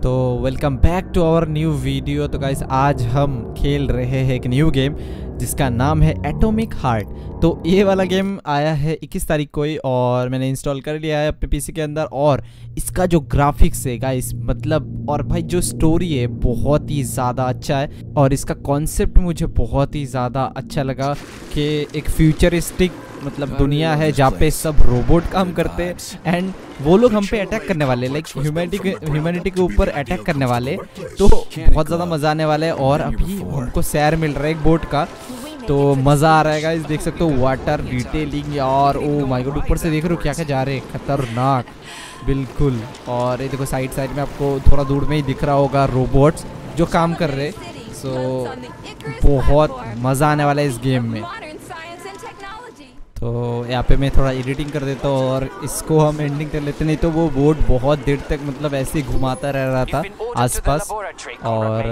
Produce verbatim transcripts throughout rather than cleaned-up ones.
तो welcome back to our new video. तो guys आज हम खेल रहे हैं एक न्यू गेम जिसका नाम है एटॉमिक हार्ट। तो ये वाला गेम आया है इक्कीस तारीख को ही और मैंने इंस्टॉल कर लिया है अपने पीसी के अंदर। और इसका जो ग्राफिक्स है गाइस मतलब, और भाई जो स्टोरी है बहुत ही ज़्यादा अच्छा है। और इसका कॉन्सेप्ट मुझे बहुत ही ज़्यादा अच्छा लगा कि एक फ्यूचरिस्टिक मतलब दुनिया है जहाँ पे सब रोबोट काम करते हैं एंड वो लोग हम पे अटैक करने वाले, लाइक ह्यूमैनिटी के ह्यूमैनिटी के ऊपर अटैक करने वाले। तो बहुत ज़्यादा मज़ा आने वाला है। और अभी हमको सैर मिल रहा है एक बोट का, तो मज़ा आ रहा है गाइस। देख सकते हो वाटर डिटेलिंग यार, ओ माय गॉड, ऊपर से देख रहे हो क्या क्या जा रहे हैं, खतरनाक बिल्कुल। और ये देखो साइड साइड में आपको थोड़ा दूर में ही दिख रहा होगा रोबोट्स जो काम कर रहे हैं। सो बहुत मज़ा आने वाला है इस गेम में। तो यहाँ पे मैं थोड़ा एडिटिंग कर देता हूँ और इसको हम एंडिंग कर लेते, नहीं तो वो बोट बहुत देर तक मतलब ऐसे ही घुमाता रह रहा था आसपास। और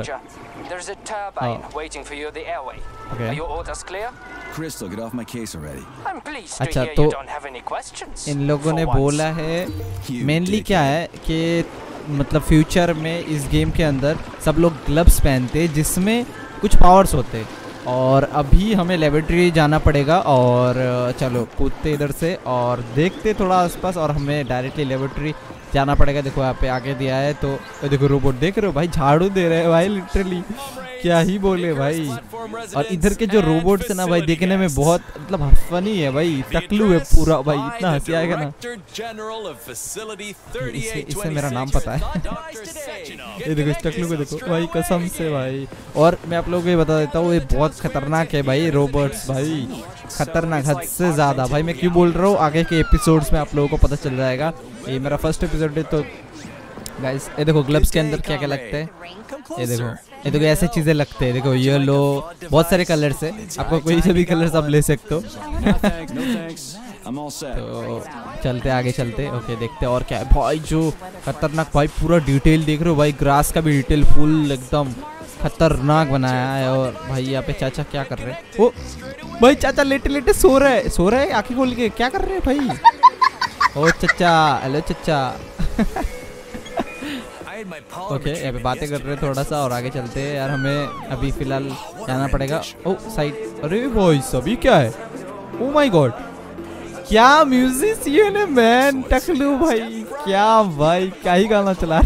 अच्छा, तो इन लोगों ने बोला है मेनली क्या है कि मतलब फ्यूचर में इस गेम के अंदर सब लोग ग्लव्स पहनते हैं जिसमें कुछ पावर्स होते हैं। और अभी हमें लेबोरेटरी जाना पड़ेगा और चलो कूदते इधर से और देखते थोड़ा आसपास और हमें डायरेक्टली लेबोरेटरी जाना पड़ेगा। देखो यहाँ पे आगे दिया है, तो देखो रोबोट देख रहे हो भाई, झाड़ू दे रहे हैं भाई, लिटरली क्या ही बोले भाई। और इधर के जो रोबोट्स है ना भाई देखने में बहुत मतलब फनी है भाई, टकलू है पूरा भाई, इतना हंसी आएगा ना। इसे, इसे मेरा नाम पता है ये देखो इस टकलू को देखो भाई, कसम से भाई। और मैं आप लोगों को ये बता देता हूँ, ये बहुत खतरनाक है भाई रोबोट्स, भाई खतरनाक हद से ज़्यादा। भाई मैं क्यों बोल रहा हूँ, आगे के एपिसोड्स में आप लोगों को पता चल जाएगा। ये मेरा फर्स्ट एपिसोड है। तो गाइस ये देखो ग्लव्स के अंदर क्या क्या लगता है, ये देखो ये देखो ऐसे चीज़ें लगते हैं। देखो येलो, बहुत सारे कलर्स है, आपको कोई से भी कलर्स आप ले सकते हो तो चलते आगे चलते, ओके देखते और क्या है भाई। जो खतरनाक भाई पूरा डिटेल देख रहे हो भाई, ग्रास का भी डिटेल फुल एकदम खतरनाक बनाया है। और भाई यहाँ पे चाचा क्या कर रहे हैं, ओ भाई चाचा लेटे लेटे सो रहे हैं, सो रहे हैं आंखें खोल के, क्या कर रहे हैं भाई। ओ चचा, हेलो चचा ओके okay, यहाँ पे बातें कर रहे हैं थोड़ा सा और आगे चलते हैं यार, हमें अभी फिलहाल जाना पड़ेगा। ओ साइड, अरे भाई सभी क्या है, ओ माय गॉड क्या म्यूजिशियन है मैन, टकलू भाई क्या भाई, क्या ही गाना चला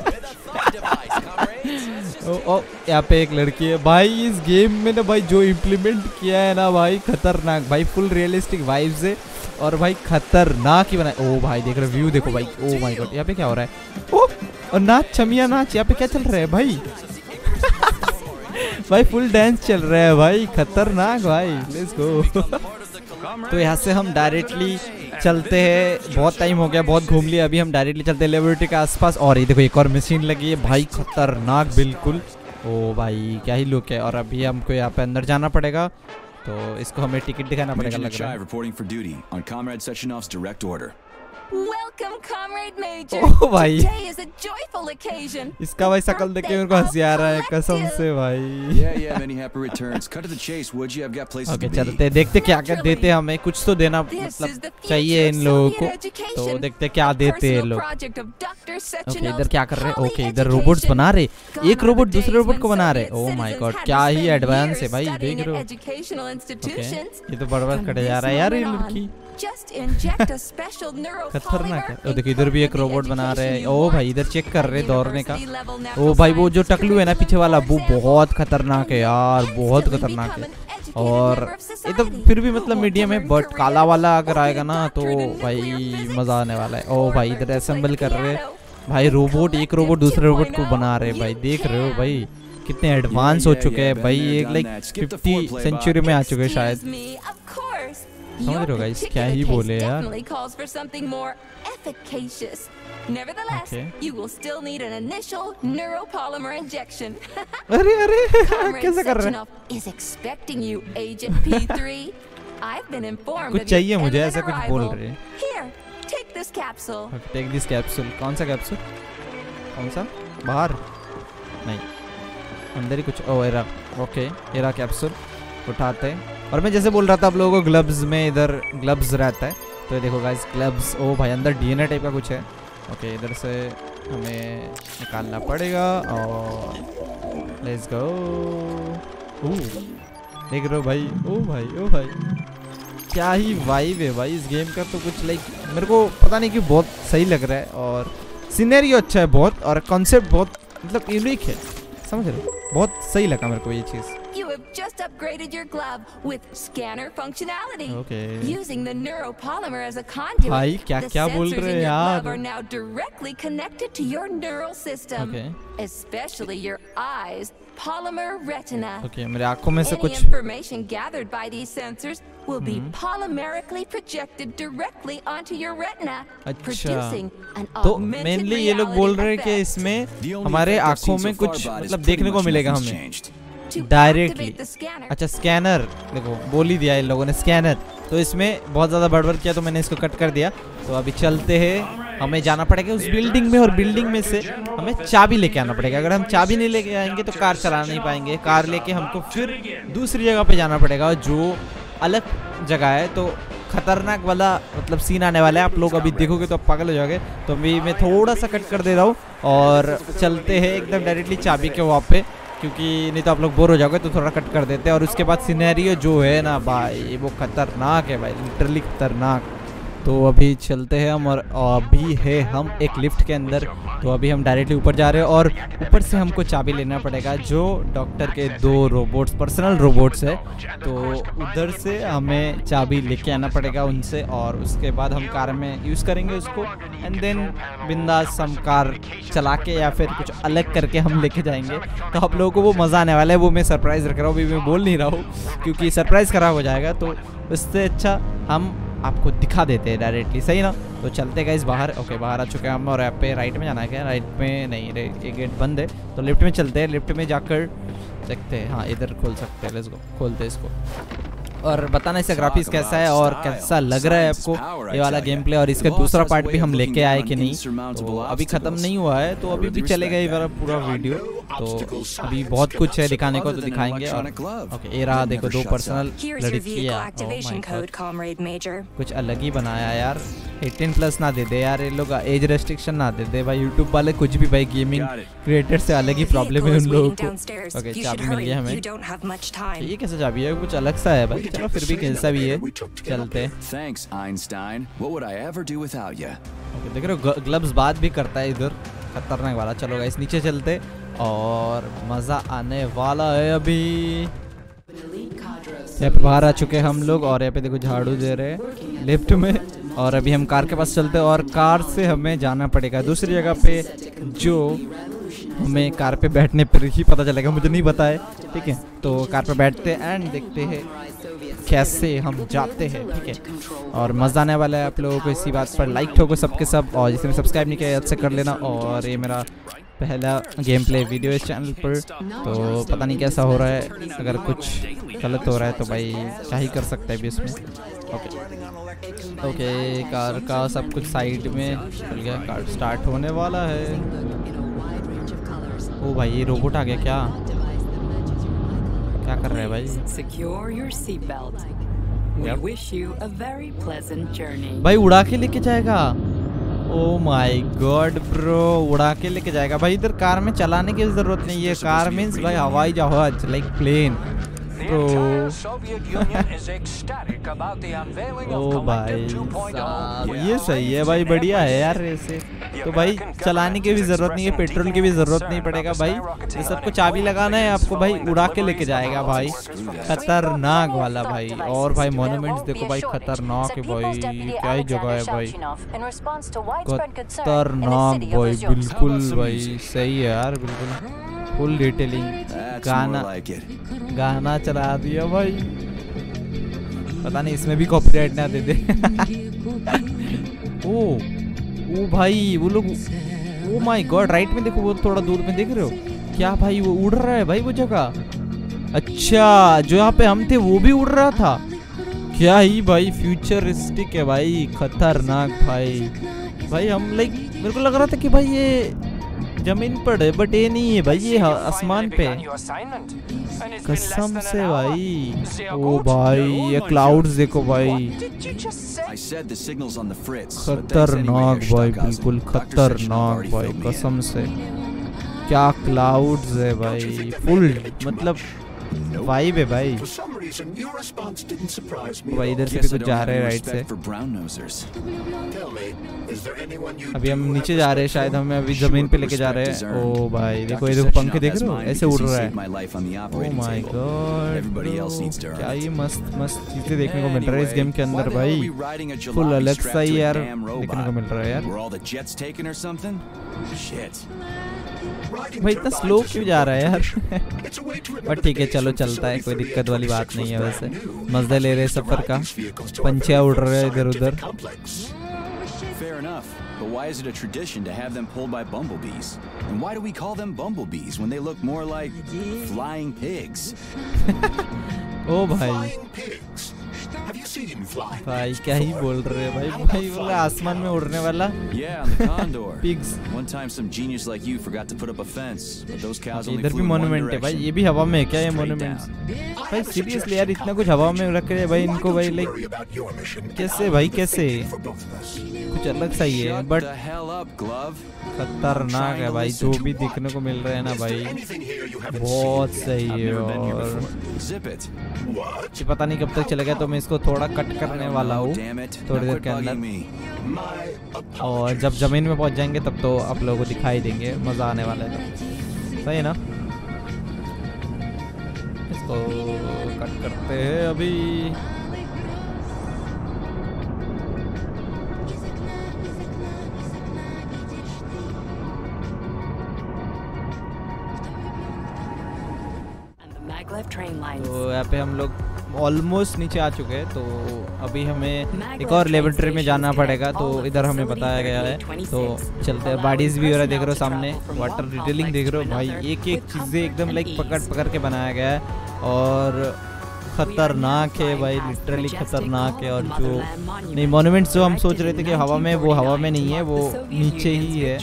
ओ ओ यहाँ पे एक लड़की है भाई। इस गेम में ना भाई जो इम्प्लीमेंट किया है ना भाई खतरनाक भाई, फुल रियलिस्टिक वाइब्स है और भाई खतरनाक ही बना। ओ भाई देख रहे व्यू देखो भाई, ओ माय गॉड यहाँ पे क्या हो रहा है, ओ और नाच छमिया नाच, यहाँ पे क्या चल रहा है भाई भाई फुल डांस चल रहा है भाई, खतरनाक भाई, लेट्स गो तो यहाँ से हम डायरेक्टली चलते हैं, बहुत टाइम हो गया, बहुत घूम लिया, अभी हम डायरेक्टली चलते हैं लेबोरेटरी के आसपास। और ये देखो एक और मशीन लगी है भाई, खतरनाक बिल्कुल, ओ भाई क्या ही लुक है। और अभी हमको यहाँ पे अंदर जाना पड़ेगा, तो इसको हमें टिकट दिखाना पड़ेगा लग रहा है। Welcome, Comrade Major. ओ भाई Today is a joyful occasion. इसका भाई शकल देख के मेरे को हंसी आ रहा है कसम से भाई। Yeah, yeah, many happy returns. Cut to the chase, would you? I've got places okay, to be. चलते देखते क्या क्या देते हैं हमें, कुछ तो देना मतलब चाहिए इन लोगों को, तो देखते क्या देते हैं लोग। ओके इधर क्या कर रहे हैं, ओके इधर रोबोट्स बना रहे, एक रोबोट दूसरे रोबोट को बना रहे। ओ माय गॉड क्या ही एडवांस है भाई, देख रहे हो। ओके ये तो बड़ा बड़ा कटे जा रहा है यार ये लड़की, खतरनाक है। ओ देखो इधर भी एक रोबोट बना रहे हैं, ओ भाई इधर चेक कर रहे दौड़ने का। ओ भाई वो जो टकलू है ना पीछे वाला, वो बहुत खतरनाक है यार, बहुत खतरनाक है। और ये तो फिर भी मतलब मीडियम है, बट काला वाला अगर आएगा ना तो भाई मजा आने वाला है। ओ भाई इधर असेंबल कर रहे हैं भाई रोबोट, एक रोबोट दूसरे रोबोट को बना रहे भाई, देख रहे हो भाई कितने एडवांस हो चुके हैं भाई, एक लाइक फिफ्टी सेंचुरी में आ चुके हैं शायद, समझ रहे हो गाइस क्या ही बोले यार। Nevertheless, okay. you will still need an initial neuropolymer injection. अरे अरे कैसे कर रहे हैं? Is expecting you, Agent P three. I've been informed. कुछ चाहिए मुझे, ऐसा कुछ बोल रहे हैं। Here, take this capsule. Okay, take this capsule. कौन सा कैप्सूल? कौन सा? बाहर? नहीं, अंदर ही कुछ। ओ एरा, ओके एरा कैप्सूल उठाते हैं। और मैं जैसे बोल रहा था आप लोगों को ग्लव्स में इधर ग्लव्स रहता है, तो ये देखो गाइस ग्लव्स। ओ भाई अंदर डीएनए टाइप का कुछ है। ओके इधर से हमें निकालना पड़ेगा और लेट्स गो। देख रहे हो भाई, ओ भाई ओ भाई क्या ही वाइब है भाई इस गेम का। तो कुछ लाइक मेरे को पता नहीं कि बहुत सही लग रहा है और सिनेरियो अच्छा है बहुत और कॉन्सेप्ट बहुत मतलब यूनिक है, समझ रहे हो? बहुत सही लगा मेरे को ये चीज़। You have just upgraded your glove with scanner functionality. Okay. Using the neuropolymer as a conduit, भाई क्या the क्या बोल sensors रहे in हैं your यार? glove are now directly connected to your neural system, Okay. especially your eyes' polymer retina. Okay, मेरे आँखों में से Any कुछ information gathered by these sensors will be polymerically projected directly onto your retina, अच्छा। producing an तो augmented mainly ये लोग reality बोल रहे हैं कि effect. इसमें हमारे आँखों में कुछ मतलब देखने को मिलेगा हमें To directly. activate the scanner, अच्छा स्कैनर, देखो बोल ही दिया इन लोगों ने स्कैनर, तो इसमें बहुत ज़्यादा बड़बड़ किया तो मैंने इसको कट कर दिया। तो अभी चलते हैं, हमें जाना पड़ेगा उस बिल्डिंग में और बिल्डिंग में से हमें चाबी लेके आना पड़ेगा। अगर हम चाबी नहीं लेके आएंगे तो कार चला नहीं पाएंगे। कार लेके हमको फिर दूसरी जगह पे जाना पड़ेगा जो अलग जगह है। तो खतरनाक वाला मतलब सीन आने वाला है, आप लोग अभी देखोगे तो आप पागल हो जाओगे। तो अभी मैं थोड़ा सा कट कर दे रहा हूँ और चलते हैं एकदम डायरेक्टली चाबी के वहाँ पे, क्योंकि नहीं तो आप लोग बोर हो जाओगे। तो थोड़ा कट कर देते हैं और उसके बाद सिनेरियो जो है ना भाई वो खतरनाक है भाई, लिटरली खतरनाक। तो अभी चलते हैं हम और अभी है हम एक लिफ्ट के अंदर। तो अभी हम डायरेक्टली ऊपर जा रहे हैं और ऊपर से हमको चाबी लेना पड़ेगा जो डॉक्टर के दो रोबोट्स पर्सनल रोबोट्स है। तो उधर से हमें चाबी लेके आना पड़ेगा उनसे और उसके बाद हम कार में यूज़ करेंगे उसको एंड देन बिंदास हम कार चला के या फिर कुछ अलग करके हम लेके जाएंगे। तो आप लोगों को वो मज़ा आने वाला है, वो मैं सरप्राइज़ रख रहा हूँ, अभी मैं बोल नहीं रहा हूँ क्योंकि सरप्राइज़ खराब हो जाएगा। तो उससे अच्छा हम आपको दिखा देते हैं डायरेक्टली, सही ना? तो चलते गए इस बाहर। ओके बाहर आ चुके हैं हम और यहाँ पे राइट में जाना है क्या? राइट में नहीं रे, ये गेट बंद है। तो लिफ्ट में चलते हैं, लिफ्ट में जाकर देखते हैं। हाँ इधर खोल सकते हैं, लेट्स गो खोलते हैं इसको और बताना इसका ग्राफिक्स कैसा है और कैसा लग रहा है आपको ये वाला गेम प्ले और इसका दूसरा पार्ट भी हम लेके आए कि नहीं। तो अभी ख़त्म नहीं हुआ है तो अभी भी चलेगा ये वाला पूरा वीडियो। तो अभी बहुत कुछ है दिखाने को तो दिखाएंगे। और ओके ये रहा देखो दो पर्सनल लड़कियाँ, कुछ अलग ही बनाया यार। अठारह प्लस ना दे दे यार ये लोग, एज रेस्ट्रिक्शन ना दे दे भाई। यूट्यूब वाले कुछ भी भाई, गेमिंग क्रिएटर से अलग ही प्रॉब्लम है उन लोगों को। ओके चाबी मिल गया हमें। ये कैसे चाबी है? कुछ अलग सा है भाई, चलो फिर भी कैसा भी है चलते। Thanks, Einstein. What would I ever do without you? Okay देख रहे हो ग्लव्स बात भी करता है इधर, खतरनाक वाला। चलो गाइस नीचे चलते और मज़ा आने वाला है। अभी यहाँ पे बाहर आ चुके हैं हम लोग और यहाँ पे देखो झाड़ू दे रहे हैं लिफ्ट में। और अभी हम कार के पास चलते हैं और कार से हमें जाना पड़ेगा दूसरी जगह पे जो हमें कार पे बैठने पर ही पता चलेगा, मुझे नहीं पता है। ठीक है तो कार पे बैठते हैं एंड देखते हैं कैसे हम जाते हैं। ठीक है और मज़ा आने वाला है आप लोगों को। इसी बात पर लाइक ठोको सबके सब और जिसने सब्सक्राइब नहीं किया याद से कर लेना। और ये मेरा पहला गेम प्ले वीडियो इस चैनल पर, तो पता नहीं कैसा हो रहा है। अगर कुछ गलत हो रहा है तो भाई क्या ही कर सकता है अभी इसमें। ओके ओके कार का सब कुछ साइड में चल गया, कार स्टार्ट होने वाला है। ओ भाई ये रोबोट आ गया क्या? क्या कर रहे हैं भाई? Secure your seatbelt. We wish you a very pleasant journey. भाई उड़ा के लेके जाएगा? ओ माय गॉड ब्रो, उड़ा के लेके जाएगा भाई। इधर कार में चलाने की जरूरत नहीं है, कार मीन्स भाई हवाई जहाज लाइक प्लेन। ओ भाई साहब ये सही है भाई, बढ़िया है यार ऐसे। तो भाई चलाने की भी ज़रूरत नहीं है, पेट्रोल की भी ज़रूरत नहीं पड़ेगा भाई। ये सबको चाबी लगाना है आपको भाई, उड़ा के लेके जाएगा भाई, खतरनाक वाला भाई। और भाई मोन्यूमेंट्स देखो भाई, खतरनाक है भाई, क्या ही जगह है भाई, खतरनाक भाई, बिल्कुल भाई सही है यार, बिल्कुल फुल डिटेलिंग। गाना गाना चला दिया भाई, पता नहीं इसमें भी कॉपीराइट ना दे दे। ओ ओ भाई वो लोग, ओ माय गॉड राइट में देखो, वो थोड़ा दूर में देख रहे हो क्या भाई? वो उड़ रहा है भाई वो जगह। अच्छा जो यहाँ पे हम थे वो भी उड़ रहा था क्या? ही भाई फ्यूचरिस्टिक है भाई, खतरनाक भाई। भाई हम लाइक मेरे को लग रहा था कि भाई ये जमीन पर है बट ये नहीं है भाई, ये आसमान पे। कसम से भाई। ओ भाई ये क्लाउड्स देखो भाई, खतरनाक भाई, बिल्कुल खतरनाक भाई, कसम से क्या क्लाउड्स है भाई, फुल मतलब वाइब है भाई। भाई इधर से भी कुछ जा रहे हैं राइट से। अभी हम नीचे जा रहे हैं, शायद हमें अभी जमीन पे लेके जा रहे हैं। ओ भाई देखो, ये देखो पंखे देख रहे हो, ऐसे उड़ रहा है। ओ माय गॉड, क्या ये मस्त मस्त चीजें देखने को मिल रहा है इस गेम के अंदर भाई, फुल अलग सा ही यार देखने को मिल रहा है यार। भाई इतना स्लो क्यों जा रहा है यार? बट ठीक है चलो चलता है, कोई दिक्कत वाली बात नहीं है। वैसे मजे ले रहे सफर का, पंछियां उड़ रहे हैं इधर उधर। Fair enough, but why is it a tradition to have them pulled by bumblebees? And why do we call them bumblebees when they look more like flying pigs? ओ भाई भाई क्या ही बोल रहे हैं भाई, भाई बोला आसमान में उड़ने वाला। Yeah, on the condor. Pigs. One time some genius like you forgot to put up a fence, but those cows only इधर भी flew in one मोन्यूमेंट है भाई, direction. ये भी हवा में है क्या ये मोन्यूमेंट? भाई सीरियसली यार इतना कुछ हवा में रख रहे हैं भाई इनको भाई, लाइक कैसे भाई कैसे, कुछ अलग सा ही है Shut but the hell up, Glove. खतरनाक है भाई। जो भी देखने को मिल रहा है ना भाई बहुत सही I've है। never been here और before. Zip it. ये पता नहीं कब तक चलेगा, तो मैं इसको थोड़ा कट करने वाला हूँ Damn it. थोड़ी Now देर quit के bugging अंदर। me. और जब जमीन में पहुंच जाएंगे तब तो आप लोगों को दिखाई देंगे, मज़ा आने वाला है तब। सही है ना? इसको कट करते हैं अभी। तो यहाँ पे हम लोग ऑलमोस्ट नीचे आ चुके हैं, तो अभी हमें एक और लेबोरेटरी में जाना पड़ेगा, तो इधर हमें बताया गया है। तो चलते हैं। बॉडीज भी हो रहा है देख रहे हो सामने, वाटर डिटेलिंग देख रहे हो भाई, एक एक चीज़ें एकदम लाइक पकड़ पकड़ के बनाया गया है और खतरनाक है भाई, लिटरली खतरनाक है। और जो नहीं मॉन्यूमेंट्स जो हम सोच रहे थे कि हवा में, वो हवा में नहीं है, वो नीचे ही है।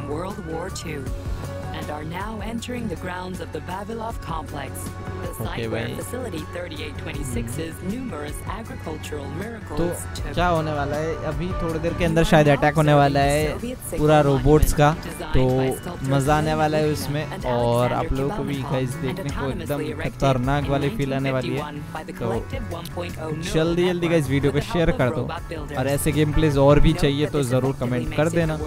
Are now entering the grounds of the Vavilov complex, the site where facility thirty-eight twenty-six's numerous agricultural miracles तो took क्या होने वाला है अभी थोड़ी देर के अंदर, शायद अटैक होने वाला है पूरा रोबोट्स का, तो मज़ा आने वाला है उसमें। और आप लोगों को भी गाइस देखने को एकदम खतरनाक वाली फील आने वाली है। तो जल्दी जल्दी गाइस वीडियो को शेयर कर दो, और ऐसे गेम प्लेज और भी चाहिए तो ज़रूर कमेंट कर देना।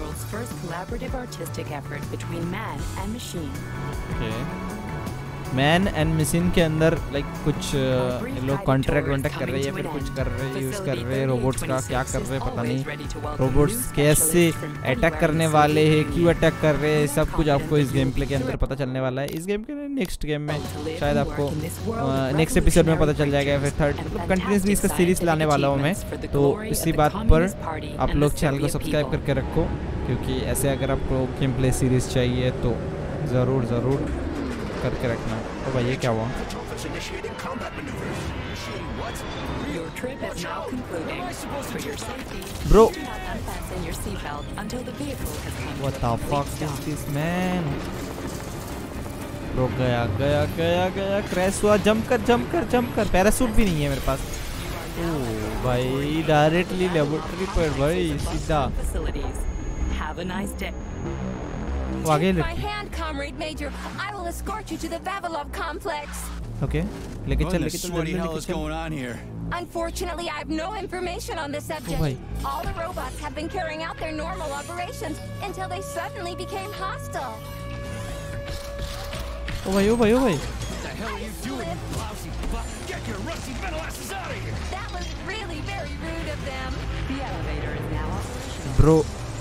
मैन एंड मशीन के अंदर लाइक कुछ लोग कॉन्ट्रैक्ट वॉन्ट्रैक्ट कर रहे हैं, फिर कुछ कर रहे हैं, यूज़ कर रहे हैं रोबोट्स का, क्या कर रहे हैं पता नहीं। रोबोट्स कैसे अटैक करने वाले हैं, क्यों अटैक कर रहे हैं, सब कुछ आपको इस गेम प्ले के अंदर पता चलने वाला है। इस गेम के नेक्स्ट गेम में शायद आपको नेक्स्ट एपिसोड में पता चल जाएगा, फिर थर्ड मतलब कंटिन्यूसली इसका सीरीज लाने वाला हूँ मैं। तो इसी बात पर आप लोग चैनल को सब्सक्राइब करके रखो, क्योंकि ऐसे अगर आपको गेम प्ले सीरीज चाहिए तो ज़रूर ज़रूर करके रखना। तो भाई ये क्या हुआ? Bro what the fuck is this man? Bro गया गया गया गया क्रैश हुआ। जंप कर जंप कर जंप कर, पैराशूट भी नहीं है मेरे पास। ओ भाई डायरेक्टली लेबोरेटरी पर भाई सीधा। आगे ओके लेके चल लेके चल जल्दी लेके चल। Unfortunately, I have no information on the subject. All the robots have been carrying out their normal operations until they suddenly became hostile. ओ भाई ओ भाई ओ भाई What the hell are you doing, lousy fuck? Get your rusty metal asses out of here! That was really very rude of them. The elevator is now operational. Bro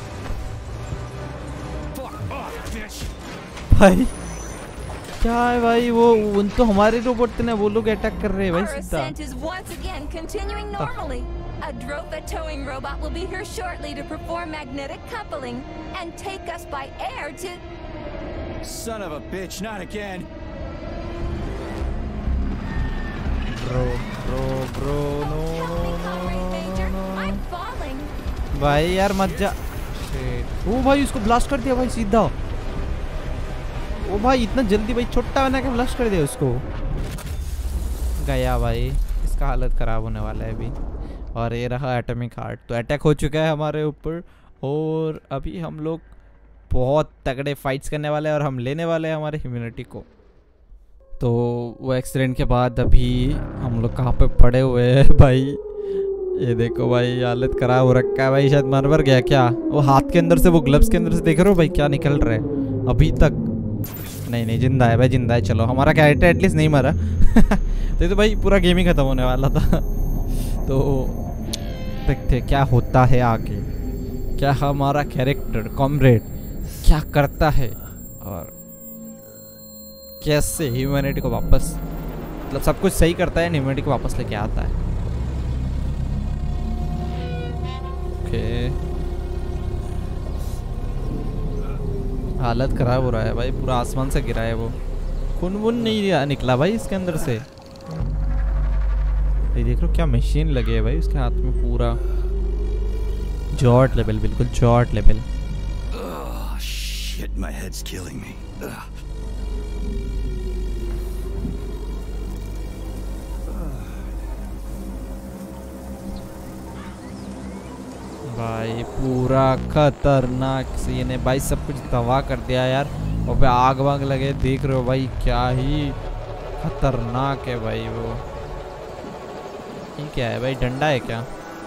Fuck off, bitch! भाई क्या है भाई? वो उन तो हमारे robot थे ना, वो लोग अटैक कर रहे हैं भाई Our सीधा। ascent is once again continuing normally. A Dropa towing robot will be here shortly to perform magnetic coupling and take us by air to. Son of a bitch, not again! Bro, bro, bro, no, no, no, no, no, no. I'm falling. भाई यार मत जा। Shit. ओ भाई उसको blast कर दिया भाई सीधा। ओ भाई इतना जल्दी भाई छोटा बना के ब्लास्ट कर दिया उसको। गया भाई, इसका हालत ख़राब होने वाला है अभी। और ये रहा एटॉमिक हार्ट। तो अटैक हो चुका है हमारे ऊपर और अभी हम लोग बहुत तगड़े फाइट्स करने वाले हैं और हम लेने वाले हैं हमारे ह्यूमैनिटी को। तो वो एक्सीडेंट के बाद अभी हम लोग कहाँ पे पड़े हुए हैं भाई। ये देखो भाई हालत ख़राब हो रखा है भाई। शायद मर मर गया क्या? वो हाथ के अंदर से, वो ग्लव्स के अंदर से देख रहे हो भाई क्या निकल रहा है अभी तक। नहीं नहीं जिंदा है भाई, जिंदा है। चलो हमारा कैरेक्टर एटलीस्ट नहीं मरा। तो ये तो भाई पूरा गेम ही ख़त्म होने वाला था। तो देखते क्या होता है आगे, क्या हमारा कैरेक्टर कॉमरेड क्या करता है और कैसे ह्यूमैनिटी को वापस, मतलब सब कुछ सही करता है, ह्यूमैनिटी को वापस लेके आता है। ओके हालत ख़राब हो रहा है भाई, पूरा आसमान से गिरा है वो। खून वून नहीं निकला भाई इसके अंदर से। ये देख लो क्या मशीन लगी है भाई उसके हाथ में, पूरा जॉट लेवल, बिल्कुल जॉट level. Shit, my head's killing me. भाई पूरा खतरनाक सीन है भाई, सब कुछ तबाह कर दिया यार। और पे आग वाग लगे, देख रहे हो भाई क्या ही खतरनाक है भाई वो। ये क्या है भाई, डंडा है क्या?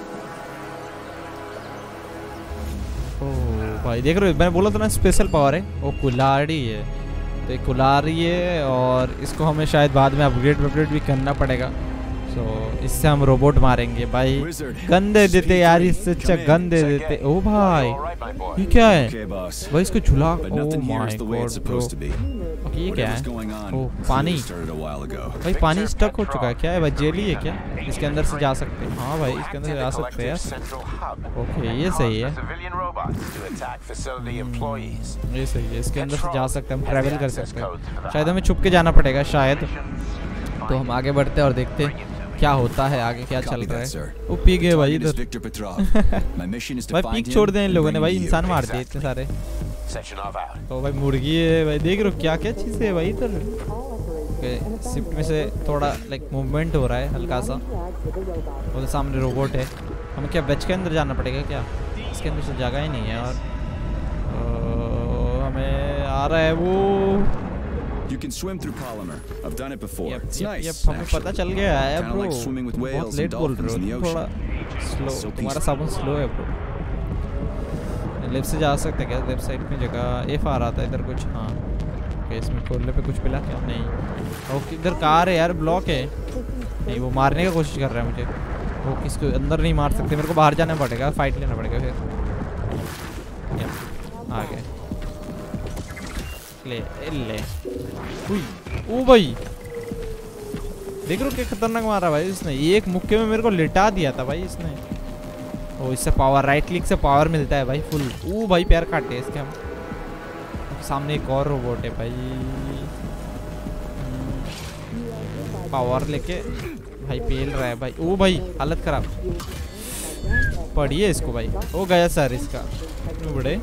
ओह भाई देख रहे हो, मैंने बोला था ना स्पेशल पावर है। वो कुल्हाड़ी है, तो एक कुल्हाड़ी है और इसको हमें शायद बाद में अपग्रेड अपग्रेड भी करना पड़ेगा। सो so, इससे हम रोबोट मारेंगे भाई। गन दे देते यार, इससे अच्छा गन दे देते। ओ भाई ये क्या है भाई, इसको झुला। Oh my God bro, okay ये क्या है? ओह पानी भाई, पानी स्टक हो चुका है क्या है भाई? जेली है क्या? इसके अंदर से जा सकते हैं? हाँ भाई इसके अंदर से जा सकते हैं। ओके ये सही है, ये सही है, इसके अंदर से जा सकते हैं, हम ट्रैवल कर सकते हैं। शायद हमें छुप के जाना पड़ेगा शायद। तो हम आगे बढ़ते हैं और देखते हैं क्या होता है आगे, क्या चल रहा है। वो पी गए भाई इधर। भाई पीक छोड़ दें इन लोगों ने भाई, इंसान मार दिए इतने सारे। तो भाई मुर्गी है भाई, देख रहे हो क्या क्या चीज़ है भाई इधर। ओके शिफ्ट में से थोड़ा लाइक मूवमेंट हो रहा है हल्का सा। वो तो सामने रोबोट है, हमें क्या बेच के अंदर जाना पड़ेगा क्या? इसके अंदर से जगह ही नहीं है। और हमें आ रहा है वो। You can swim through polymer. I've done it before. Yep, It's yep, nice. yep, हमें पता चल गया है Kinda bro. like swimming with बहुत whales लेट and बोल रहे dolphins in the हो, थोड़ा ocean. स्लो, So तुम्हारा peaceful. साबुन स्लो है ब्रो। लेफ्ट से जा सकते हैं क्या? लेफ्ट साइड में जगह एफ आ रहा था इधर कुछ। हाँ ओके इसमें खोलने पे कुछ मिला क्या? नहीं। ओके इधर कार है यार, ब्लॉक है। नहीं वो मारने की कोशिश कर रहा है मुझे। वो किसको अंदर नहीं मार सकते, मेरे को बाहर जाना पड़ेगा, फाइट लेना पड़ेगा फिर। आ गए, ले ले। ओ भाई देख रहे हो क्या खतरनाक मारा भाई इसने। एक मुक्के में मेरे को लिटा दिया था भाई इसने। ओ इससे पावर, राइट क्लिक से पावर मिलता है भाई फुल। ओ भाई पैर काटे इसके हम। सामने एक और रोबोट है भाई, पावर लेके भाई पेल रहा है भाई। ओ भाई हालत खराब पड़ी है इसको भाई। ओ गया सर इसका बड़े।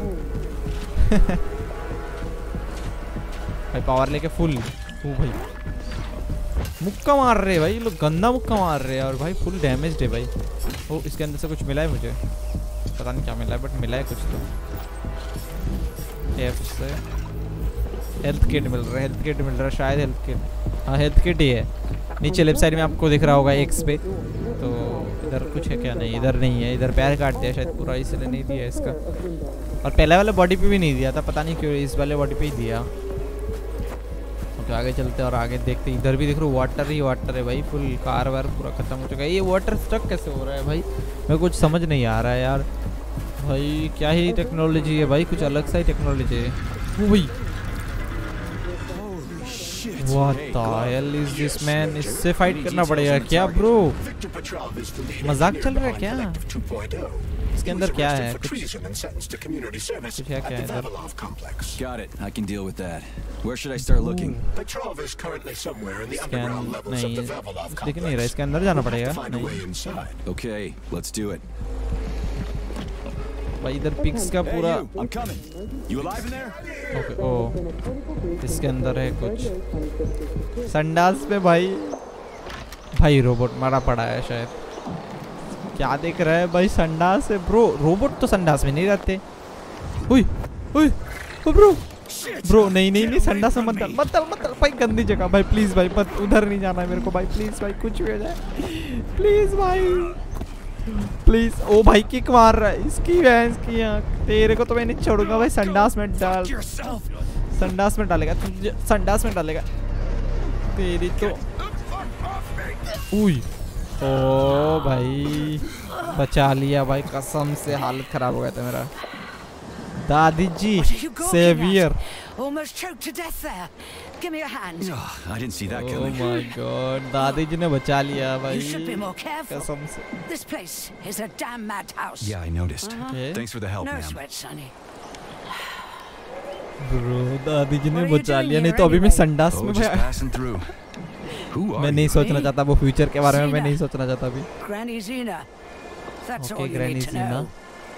भाई पावर लेके फुल। ओ भाई मुक्का मार रहे भाई लोग, गंदा मुक्का मार रहे हैं और भाई फुल डैमेज है भाई। ओ इसके अंदर से कुछ मिला है मुझे, पता नहीं क्या मिला है बट मिला है कुछ तो। एफ से हेल्थ किट मिल रहा है, हेल्थ किट मिल रहा है शायद, हेल्थ किट। हाँ हेल्थ किट ही है। नीचे लेफ्ट साइड में आपको दिख रहा होगा एक्स पे। तो इधर कुछ है क्या? नहीं इधर नहीं है, इधर पैर काट दिया शायद पूरा, इसलिए नहीं दिया इसका। और पहले वाले बॉडी पे भी नहीं दिया था, पता नहीं क्यों इस वाले बॉडी पे ही दिया। तो आगे चलते और आगे देखते। इधर भी देख रहा हूँ वाटर ही वाटर है भाई, फुल कार वार पूरा खत्म हो चुका है। ये वाटर स्टक कैसे हो रहा है भाई, मेरे कुछ समझ नहीं आ रहा है यार। भाई क्या ही टेक्नोलॉजी है भाई, कुछ अलग सा ही टेक्नोलॉजी है। ओ भाई What the hell is this man? इससे फाइट करना पड़ेगा क्या ब्रो? मजाक चल रहा है क्या? इसके अंदर क्या है? कुछ कुछ है क्या इधर? Got it. I can deal with that. Where should I start looking? Scan नहीं दिख नहीं रहा, इसके अंदर जाना पड़ेगा। नहीं Okay, let's do it. भाई इधर पिक्स का पूरा। I'm coming. You alive in there? Okay oh इसके अंदर है कुछ संडास पे भाई भाई रोबोट मरा पड़ा है शायद। क्या देख रहा है भाई? संडास है ब्रो। रोबोट तो संडास में नहीं रहते। उई उई ब्रो ब्रो नहीं नहीं नहीं संडास में मत डाल मत डाल मत डाल भाई, गंदी जगह भाई, प्लीज भाई मत, उधर नहीं जाना है मेरे को भाई, प्लीज भाई कुछ भी हो जाए प्लीज भाई प्लीज। ओ भाई किक मार रहा है इसकी भैंस की आंख, तेरे को तो मैं नहीं छोड़ूंगा भाई। संडास में डाल, संडास में डालेगा तुझे, संडास में डालेगा तेरी तो। उई ओ भाई बचा लिया भाई, कसम से हालत खराब हो गया था मेरा। दादी जी saviour. Almost choked to death there. Give me your hand. Oh, I didn't see that Oh coming. my god, दादी जी ने बचा लिया भाई। You should be more careful. कसम से। This place is a damn madhouse. Yeah, I noticed. Okay. Thanks for the help, No ma'am. sweat, Sonny. Bro दादी जी ने What are you बचा doing लिया, नहीं here तो अभी मैं anyway? संडास Oh, में just भाई। passing through. Who are मैं नहीं you? सोचना चाहता वो फ्यूचर के बारे में, मैं Zena. नहीं सोचना चाहता अभी। Granny Zena. That's Okay, all you Granny need to Zena. know.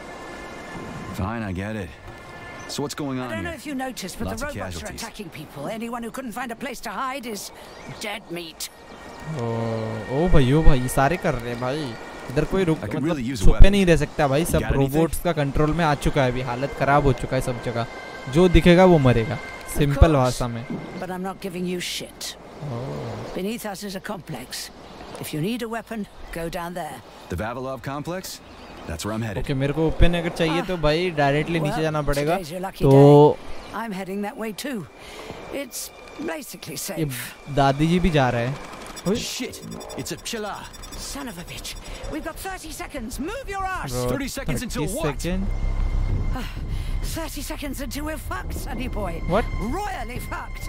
Fine, I get it. So what's going I on don't know here? if you noticed, but Lots the of robots are casualties. attacking people. Anyone who couldn't find a place to hide is dead meat. ओ ओ भाई ओ भाई सारे कर रहे हैं भाई, इधर कोई रुक I could मतलब really use a छुपे weapon. नहीं रह सकता भाई, सब You got anything? रोबोट्स का कंट्रोल में आ चुका है अभी, हालत खराब हो चुका है सब जगह, जो दिखेगा वो मरेगा, सिंपल course. भाषा में। But I'm not giving you shit. Beneath us is a complex. If you need a weapon, go down there. The Vavilov complex? That's where I'm headed. Okay मेरे को ओपन अगर चाहिए तो भाई डायरेक्टली नीचे Well, जाना पड़ेगा। today's your lucky तो I'm heading that way too. It's basically ये safe. दादी जी भी जा रहे हैं। ओए, Shit! It's a chilla. Son of a bitch. We've got thirty seconds. Move your ass. bro, thirty seconds until thirty what? second? thirty seconds until we're fucked, sonny boy. What? Royally fucked.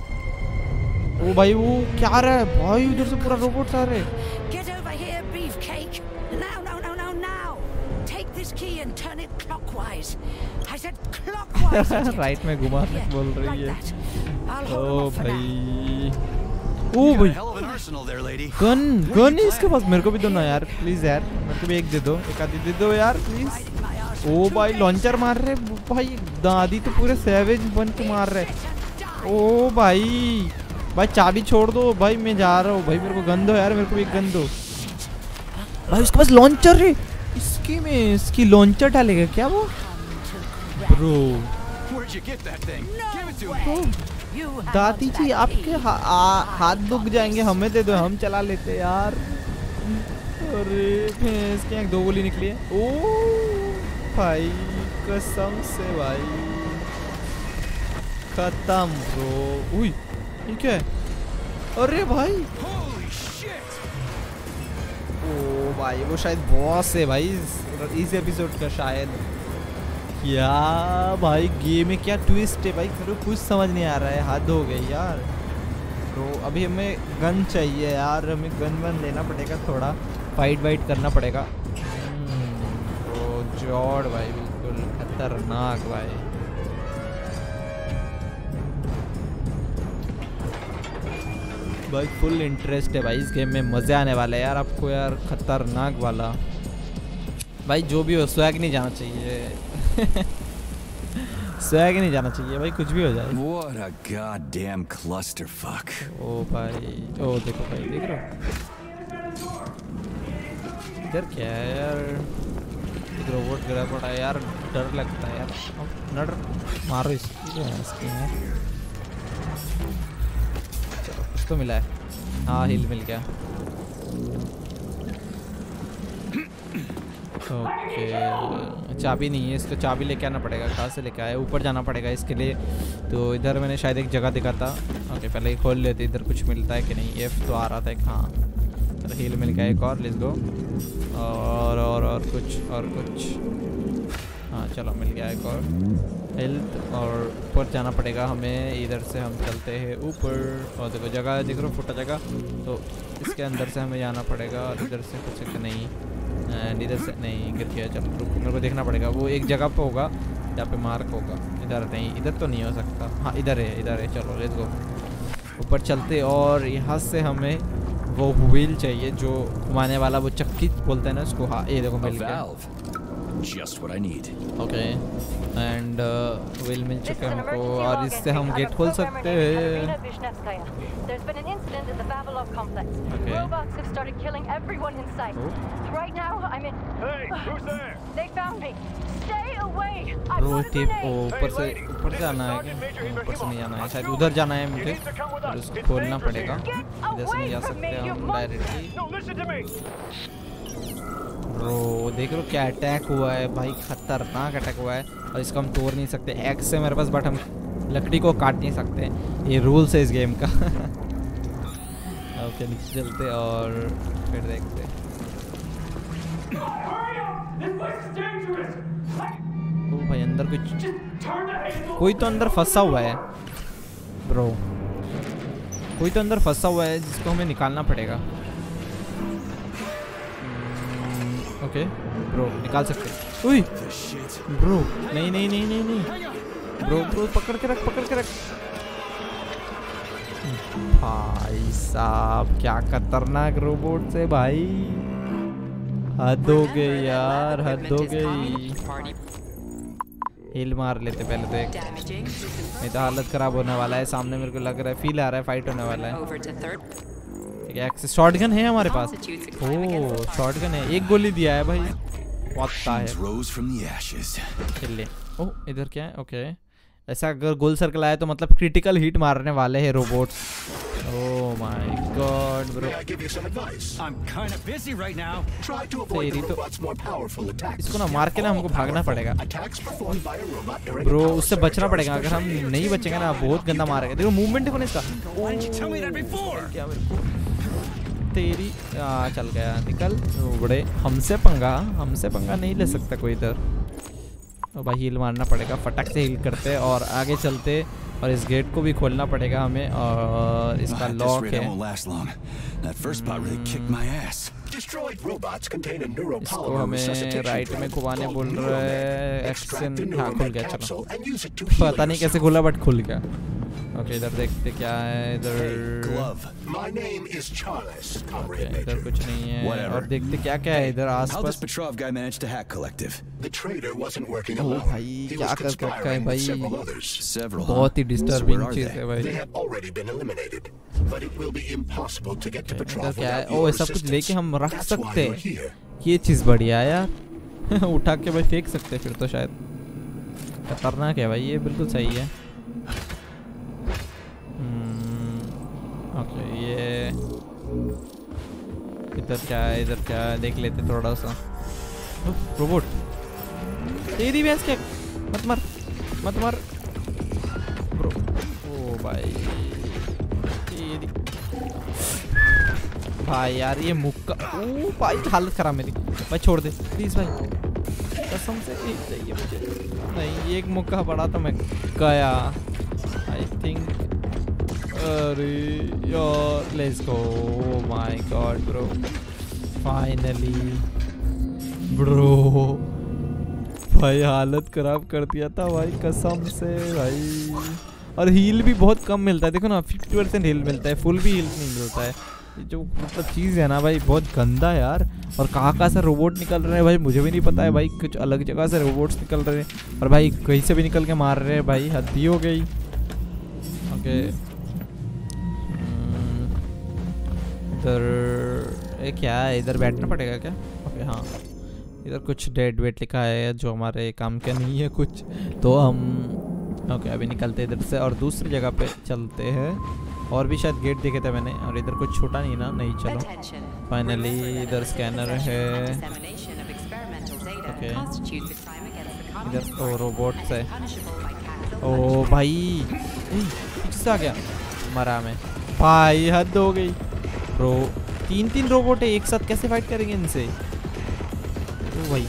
ओ भाई वो क्या आ रहा है भाई, उधर से पूरा robot आ रहे हैं। Get over here, beefcake. Now, no, no, no, now. Take this key and turn it clockwise. I said clockwise. idiot. Right में घुमा Yeah, बोल रही like है। that. I'll hold them oh off for now. भाई You oh got a भाई hell of an arsenal there, lady. Gun What are gun you इसके पास, मेरे को भी दो ना यार प्लीज यार, मेरे को भी एक दे दो, एक आधी दे दो यार please. Riding my arse oh for two भाई days. लॉन्चर मार रहे भाई, दादी तो पूरे सैवेज बन के मार रहे। ओ भाई भाई चाबी छोड़ दो भाई, मैं जा रहा हूँ भाई, मेरे को गन दो यार, मेरे को भी एक गन दो भाई। उसके पास लॉन्चर है, इसकी में इसकी लॉन्चर डालेगा क्या वो bro? Where'd you get that thing? Give it to me. You have दादी that जी key. आपके हा, आ, हाथ दुख जाएंगे, हमें दे दो, हम चला लेते यार। अरे भैंस की आँख, दो गोली निकली है। ओ भाई कसम से भाई खत्म ब्रो। उई ये क्या है? अरे भाई Holy shit! ओ भाई वो शायद बॉस है भाई इस, इस एपिसोड का शायद। क्या भाई गेम में क्या ट्विस्ट है भाई, मेरे को कुछ समझ नहीं आ रहा है, हद हो गई यार। तो अभी हमें गन चाहिए यार, हमें गन वन लेना पड़ेगा, थोड़ा फाइट वाइट करना पड़ेगा। तो जॉर्ड भाई बिल्कुल खतरनाक भाई। भाई फुल इंटरेस्ट है भाई इस गेम में, मज़े आने वाला है यार आपको यार, खतरनाक वाला। भाई जो भी हो स्वैग नहीं जाना चाहिए स्वैग नहीं जाना चाहिए भाई, कुछ भी हो जाए। What a goddamn clusterfuck. ओ भाई ओ देखो भाई, देख रहे हो इधर क्या है यार, एक रोबोट गिरा पड़ा है यार, डर लगता है यार। नडर मारो इसकी जो है इसकी है। चलो कुछ तो मिला है, हाँ हिल मिल गया। ओके चाबी नहीं है इसको, चाबी लेके आना पड़ेगा, कहाँ से लेके आया, ऊपर जाना पड़ेगा इसके लिए। तो इधर मैंने शायद एक जगह दिखा था। ओके पहले ही खोल लेते, इधर कुछ मिलता है कि नहीं, एफ तो आ रहा था एक, हाँ चलो हील मिल गया एक और, लेट्स गो। और और और कुछ और कुछ, हाँ चलो मिल गया एक और हेल्थ। और ऊपर जाना पड़ेगा हमें, इधर से हम चलते हैं ऊपर। और देखो जगह दिख रहा हो, फुटा जगह, तो इसके अंदर से हमें जाना पड़ेगा। और इधर से कुछ एक नहीं, एंड इधर से नहीं गिर गया, चलो रुको मेरे को देखना पड़ेगा, वो एक जगह पे होगा जहाँ पे मार्क होगा। इधर नहीं, इधर तो नहीं हो सकता, हाँ इधर है इधर है, चलो लेट्स गो ऊपर चलते। और यहाँ से हमें वो व्हील चाहिए जो घुमाने वाला, वो चक्की बोलते हैं ना उसको, हाँ ये देखो A मिल गया। valve. Just what I need. Okay and wheel मिल चुके हैं हमको और इससे हम गेट खोल सकते हैं। There's been an incident in the Vavilov complex. Okay. Robots have started killing everyone in sight. Oh. Right now, I'm in. Hey, who's there? They found me. Stay away. I bro got a tip grenade. ऊपर से ऊपर से आना है क्या? ऊपर से नहीं आना है, शायद उधर जाना है मुझे और उसको खोलना पड़ेगा। इधर से नहीं जा सकते हम directly. No, listen to me. Bro देख लो क्या अटैक हुआ है भाई, खतरनाक अटैक हुआ है और इसको हम तोड़ नहीं सकते एक्स से मेरे पास, बट हम लकड़ी को काट नहीं सकते, ये रूल्स है इस गेम का। ओके नीचे चलते और फिर देखते। ओ भाई अंदर कुछ कोई तो अंदर फंसा हुआ है ब्रो, कोई तो अंदर फंसा हुआ है जिसको हमें निकालना पड़ेगा। ओके ब्रो निकाल सकते हैं। उई ब्रो नहीं नहीं नहीं नहीं नहीं ब्रो ब्रो पकड़ के रख पकड़ के रख। भाई साहब क्या खतरनाक रोबोट से भाई, हद हो गई यार, हद हो गई। हिल मार लेते पहले तो एक, नहीं तो हालत खराब होने वाला है। सामने मेरे को लग रहा है, फील आ रहा है फाइट होने वाला है। शॉटगन है हमारे पास। ओह शॉटगन है, एक गोली दिया है भाई। पता है खेल ले। ओह इधर क्या है? ओके ऐसा अगर गोल सर्कल आया तो मतलब क्रिटिकल हिट मारने वाले हैं robots. Oh my God bro, तेरी तो इसको ना मार के ना हमको भागना पड़ेगा ब्रो, उससे बचना पड़ेगा। अगर हम नहीं बचेंगे ना बहुत गंदा मारेगा। देखो मूवमेंट देखो ना इसका। क्या मेरे को तेरी आ, चल गया निकल बड़े, हमसे पंगा हमसे पंगा नहीं ले सकता कोई इधर। तो भाई हील मारना पड़ेगा, फटक से हील करते और आगे चलते और इस गेट को भी खोलना पड़ेगा हमें। और इसका लॉक है, इसको हमें राइट में घुमाने बोल रहा है। एक्शन हाँ खुल गया, चलो पता नहीं कैसे खुला बट खुल गया। ओके इधर देखते क्या है। इधर okay, इधर कुछ नहीं है। और देखते क्या क्या है इधर आसपास। ओ भाई क्या कर रखा है भाई, बहुत ही डिस्टर्बिंग चीज है भाई। इधर क्या है? ओ ऐसा कुछ लेके हम रख सकते हैं, ये चीज बढ़िया है यार। उठा के भाई फेंक सकते हैं फिर तो शायद। खतरनाक है भाई ये, बिल्कुल सही है। ओके ये इधर क्या है? इधर क्या है देख लेते थोड़ा सा। रोबोट तेरी भैंस क्या, मत मार मत मार ब्रो। ओ भाई तेरी भाई यार ये मुक्का। ओ भाई हालत खराब मेरी भाई, छोड़ दे प्लीज भाई कसम से। चाहिए मुझे नहीं, एक मुक्का पड़ा तो मैं गया आई थिंक। अरे यार let's go, oh my God bro finally bro. भाई हालत खराब कर दिया था भाई कसम से भाई। और हील भी बहुत कम मिलता है, देखो ना फिफ्टी परसेंट हील मिलता है, फुल भी हील नहीं मिलता है। ये जो मतलब चीज़ है ना भाई बहुत गंदा यार। और कहाँ कहाँ से रोबोट निकल रहे हैं भाई मुझे भी नहीं पता है भाई, कुछ अलग जगह से रोबोट्स निकल रहे हैं और भाई कहीं से भी निकल के मार रहे हैं भाई, हद ही हो गई। ओके इधर ये क्या है? इधर बैठना पड़ेगा क्या? ओके हाँ इधर कुछ डेड वेट लिखा है जो हमारे काम का नहीं है कुछ, तो हम ओके अभी निकलते इधर से और दूसरी जगह पे चलते हैं। और भी शायद गेट देखे थे मैंने, और इधर कुछ छोटा नहीं ना, नहीं चलो फाइनली इधर स्कैनर है। ओके इधर ओ रोबोट है। ओ भाई पीछे से आ गया, मरा मैं भाई, हद हो गई ब्रो। तीन तीन रोबोट है एक साथ, कैसे फाइट करेंगे इनसे? ओ भाई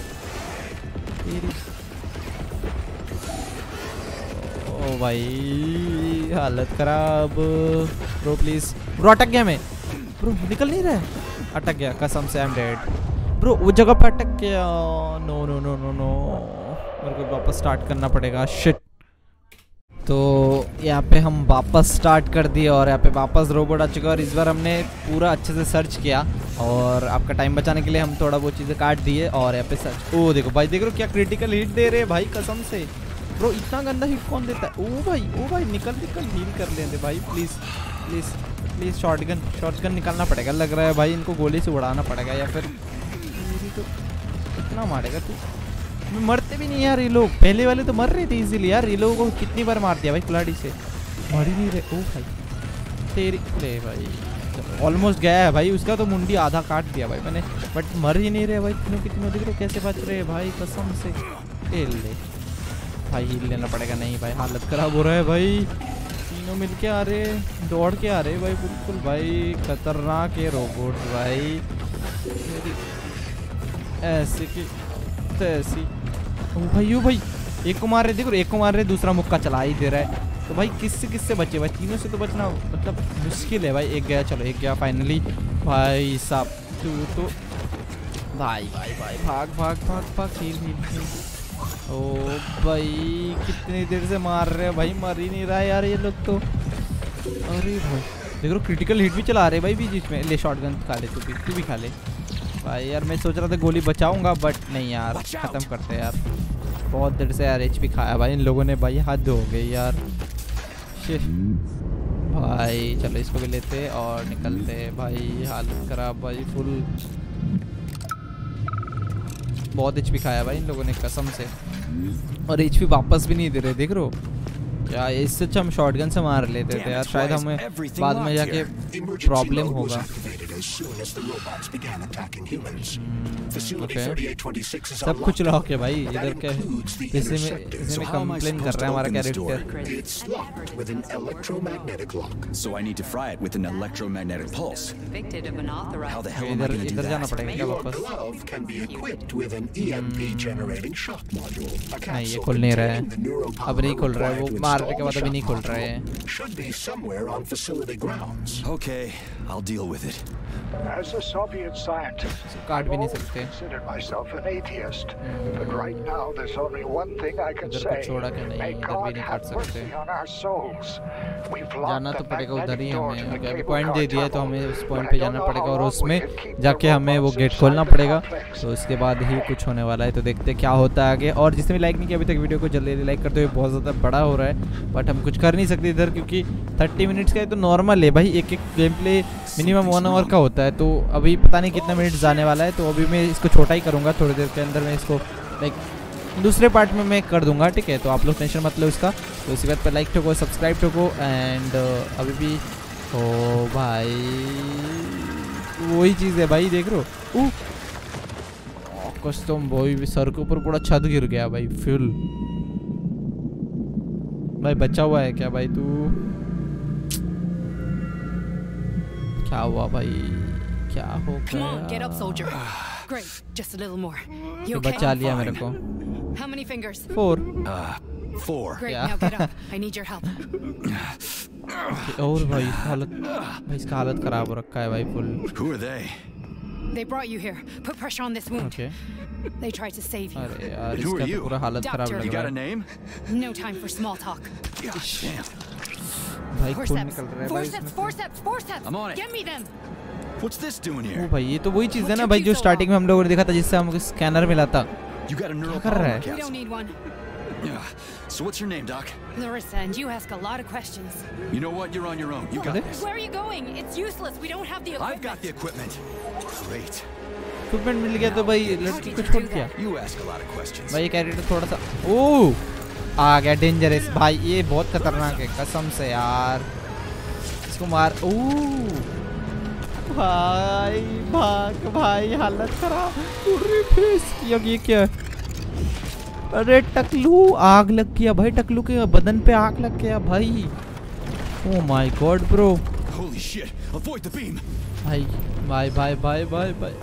ओ भाई हालत खराब ब्रो, प्लीज ब्रो। अटक गया मैं ब्रो, निकल नहीं रहा है, अटक गया कसम से। आई एम डेड ब्रो, वो जगह पे अटक गया। No no no no no, मेरे को वापस स्टार्ट करना पड़ेगा। शिट तो यहाँ पे हम वापस स्टार्ट कर दिए और यहाँ पे वापस रोबोट आ चुका है और इस बार हमने पूरा अच्छे से सर्च किया और आपका टाइम बचाने के लिए हम थोड़ा वो चीज़ें काट दिए और यहाँ पे सर्च। ओ देखो भाई, देख रहे हो क्या क्रिटिकल हिट दे रहे हैं भाई, कसम से ब्रो इतना गंदा हिट कौन देता है। ओ भाई ओ भाई निकल निकल हील कर लेते भाई, please please please. Shotgun shotgun निकालना पड़ेगा लग रहा है भाई, इनको गोली से उड़ाना पड़ेगा या फिर तो कितना मारेगा तू। मरते भी नहीं यार ये लोग, पहले वाले तो मर रहे थे इजीली यार, ये लोगों को कितनी बार मार दिया भाई कुल्हाड़ी से, मर ही नहीं रहे। ओ भाई तेरी ले भाई, ऑलमोस्ट गया है भाई उसका तो मुंडी आधा काट दिया भाई मैंने, बट मर ही नहीं रहे भाई। कितने कितने देख रहे कैसे बच रहे हैं भाई कसम से। ए ले भाई हील लेना पड़ेगा, नहीं भाई हालत खराब हो रहा है भाई, तीनों मिल के आ रहे दौड़ के आ रहे भाई बिल्कुल भाई, खतरनाक है रोबोट भाई, ऐसे की तैसी। ओ भाई ओ भाई एक को मार रहे, देखो एक को मार रहे दूसरा मुक्का चला ही दे रहा है, तो भाई किससे किससे बचे भाई, तीनों से तो बचना मतलब मुश्किल है भाई। एक गया, चलो एक गया फाइनली भाई साहब, तू तो भाई भाई भाई भाग भाग भाग भाग हील हील हील। ओ भाई कितनी देर से मार रहे हैं भाई, मर ही नहीं रहा है यार ये लोग तो। अरे भाई देखो क्रिटिकल हिट भी चला रहे भाई बीच बीच में। ले शॉटगन खा ले, तू भी तू भी खा ले भाई। यार मैं सोच रहा था गोली बचाऊंगा बट नहीं यार, ख़त्म करते यार, बहुत देर से यार एच पी खाया भाई इन लोगों ने भाई, हद हो गई यार भाई। चलो इसको भी लेते और निकलते भाई, हालत खराब भाई फुल, बहुत एच पी खाया भाई इन लोगों ने कसम से, और एच पी वापस भी नहीं दे रहे, देख रहे हो क्या। इससे अच्छा हम शॉटगन से मार लेते थे यार, शायद हमें बाद में जाके प्रॉब्लम होगा। ओके सब कुछ लॉक है भाई इधर क्या है, इसी में इसी में कंप्लेन कर रहा है हमारा character. So I need to fry it with an electromagnetic pulse. How the hell am I going to do इधर जाना that? पड़ेगा क्या वापस? नहीं ये खुल नहीं रहा है, अब नहीं खुल रहा है, वो मारने के बाद अभी नहीं खुल रहा है। Okay, I'll deal with it. As a Soviet scientist, काट भी नहीं I've always सकते। considered myself an atheist. But right now, there's only one thing I can इधर say. को छोड़ा कि नहीं, May इधर भी God नहीं have काट सकते। mercy on our souls. We've locked जाना तो the पड़ेगा उधर ही magnetic door हमें, to the अभी cable पॉइंट car दे दिया है तो tunnel. हमें उस But पॉइंट I पे don't जाना know पड़ेगा how और long उसमें we can keep the जाके हमें वो robots गेट inside खोलना the पड़ेगा, complex. तो उसके बाद ही कुछ होने वाला है। तो देखते हैं क्या होता है आगे, और जिसने भी लाइक नहीं किया अभी तक वीडियो को जल्दी जल्दी लाइक करते हुए, बहुत ज़्यादा बड़ा हो रहा है बट हम कुछ कर नहीं सकते इधर, क्योंकि थर्टी मिनट्स का है तो नॉर्मल है भाई, एक एक game play minimum one hour का होता है, तो अभी पता नहीं कितना मिनट जाने वाला है, तो अभी मैं इसको छोटा ही करूँगा, थोड़ी देर के अंदर मैं इसको लाइक दूसरे पार्ट में मैं कर दूंगा, ठीक है। तो आप लोग टेंशन मत लो इसका। तो इसी बात पे लाइक ठोको, सब्सक्राइब ठोको, एंड अभी भी ओ भाई वही चीज़ है भाई, देख रो कस्टम भाई, सर के ऊपर पूरा छत गिर गया भाई फुल। भाई बचा हुआ है क्या भाई तू, क्या हुआ भाई, क्या हो Come on, get up, गया? soldier. Great, just a little more. You तो okay? बचा लिया मेरे को। How many fingers? Four. Uh, four. Great, Yeah. now get up. I need your help. और भाई हालत, भाई इसका हालत खराब हो रखा है भाई full. Who are they? They brought you here. Put pressure on this wound. Okay They tried to save you. अरे यार Who are इसका तो you? पूरा हालत खराब Doctor. लग You रहा got a है name? No time for small talk. Gosh, damn. भाई, खून Forceps. निकल रहा है भाई Forceps, इसमें से। forceps, forceps. I'm on it. Get me them. What's this doing O here? भाई ये तो वही चीज़ है ना भाई जो स्टार्टिंग में हम लोगों ने देखा था, जिससे हमको स्कैनर मिला था। You got a neural कर रहा है? polymer We don't capsule. need one. Yeah. So what's your name, Doc? Larissa, and you ask a lot of questions. You know what? You're on your own. You got Okay. this. Where are you going? It's useless. We don't have the equipment. I've got the equipment. Great. Equipment मिल गया तो भाई लड़की को छोड़ दिया You ask a lot of questions. भाई। ये कैरेक्टर थोड़ा सा ओ आ गया डेंजरस भाई, ये बहुत खतरनाक है कसम से यार, इसको मार। ओ भाई भाग भाई, हालत खराब पूरी फेस किया। ये क्या है? अरे टकलू, आग लग गया भाई, टकलू के बदन पे आग लग गया भाई। Oh my God bro, Holy shit! Avoid the beam. भाई भाई भाई भाई भाई भाई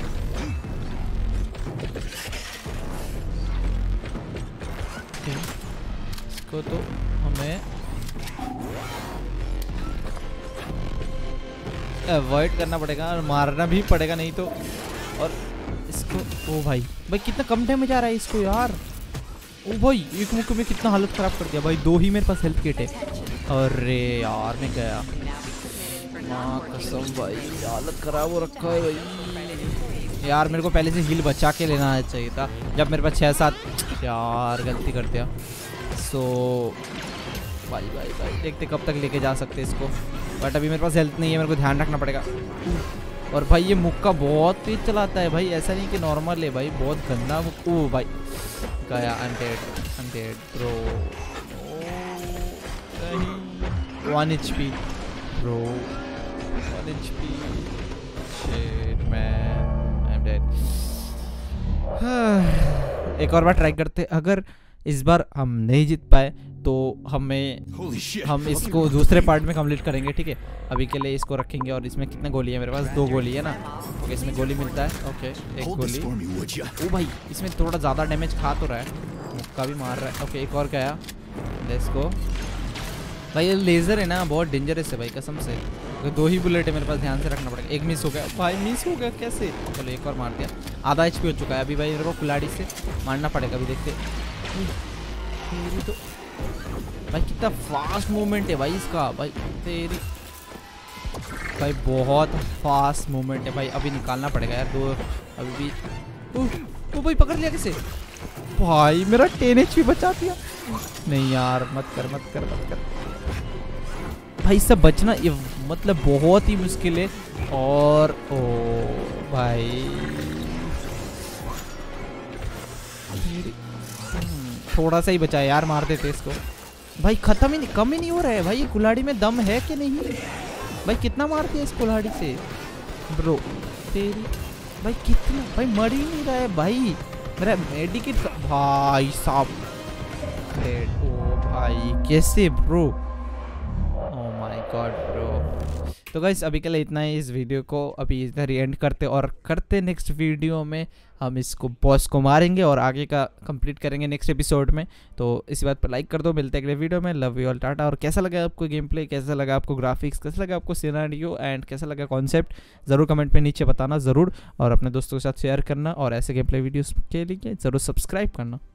इसको तो हमें अवॉइड करना पड़ेगा और मारना भी पड़ेगा, नहीं तो। और इसको ओ भाई भाई कितना कम डैमेज आ रहा है इसको यार, ओ भाई एक मुक्के में कितना हालत ख़राब कर दिया भाई। दो ही मेरे पास हेल्थ किट है। अरे यार मैं गया, माँ कसम भाई हालत ख़राब हो रखा है भाई। यार मेरे को पहले से हील बचा के लेना चाहिए था जब मेरे पास छः सात। यार गलती कर दिया। सो भाई भाई भाई देखते कब तक लेके जा सकते इसको, बट अभी मेरे पास हेल्थ नहीं है, मेरे को ध्यान रखना पड़ेगा। और भाई ये मुक्का बहुत तेज चलाता है भाई, ऐसा नहीं कि नॉर्मल है भाई, बहुत गंदा मुक्का। ओ भाई गया, I am dead, I am dead bro. One H P bro, one H P, shit man, I am dead. एक और बार ट्राई करते, अगर इस बार हम नहीं जीत पाए तो हमें हम इसको दूसरे पार्ट में कंप्लीट करेंगे, ठीक है। अभी के लिए इसको रखेंगे। और इसमें कितने गोली है मेरे पास? दो गोली है ना। ओके इसमें गोली मिलता है। ओके एक गोली। ओ भाई इसमें थोड़ा ज़्यादा डैमेज खा तो रहा है, मुक्का भी मार रहा है। ओके एक और गया, लेट्स गो। भाई ये लेज़र है ना बहुत डेंजरस है भाई कसम से। ओके दो ही बुलेट है मेरे पास, ध्यान से रखना पड़ेगा। एक मिस हो गया भाई, मिस हो गया कैसे? चलो एक और मार दिया। आधा एच पी हो चुका है अभी भाई, मेरे को कुल्हाड़ी से मारना पड़ेगा अभी, देखते। तो भाई कितना फास्ट मूवमेंट है भाई इसका भाई, तेरी भाई बहुत फास्ट मूवमेंट है भाई। अभी निकालना पड़ेगा यार दो, अभी भी। ओ भाई पकड़ लिया कैसे भाई? मेरा टेन एच पी बचा दिया। नहीं यार मत कर मत कर मत कर भाई, सब बचना ये मतलब बहुत ही मुश्किल है। और ओ भाई थोड़ा सा ही बचा है यार, मार देते इसको भाई। खत्म ही नहीं, कम ही नहीं हो रहा है भाई। ये कुल्हाड़ी में दम है कि नहीं भाई? कितना मारते हैं इस कुल्हाड़ी से ब्रो तेरी भाई? कितना भाई, मर ही नहीं रहा है भाई मेरा मेडिकेट भाई साहब। ओ भाई कैसे bro? Oh my God bro. तो गाइस अभी के लिए इतना ही इस वीडियो को, अभी इधर ही एंड करते और करते नेक्स्ट वीडियो में हम इसको बॉस को मारेंगे और आगे का कंप्लीट करेंगे नेक्स्ट एपिसोड में। तो इसी बात पर लाइक कर दो, मिलते हैं अगले वीडियो में। लव यू ऑल, टाटा। और कैसा लगा आपको गेम प्ले, कैसा लगा आपको ग्राफिक्स, कैसा लगा आपको सिनेरियो एंड कैसा लगा कॉन्सेप्ट, ज़रूर कमेंट में नीचे बताना ज़रूर। और अपने दोस्तों के साथ शेयर करना और ऐसे गेम प्ले वीडियोज़ के लिए ज़रूर सब्सक्राइब करना।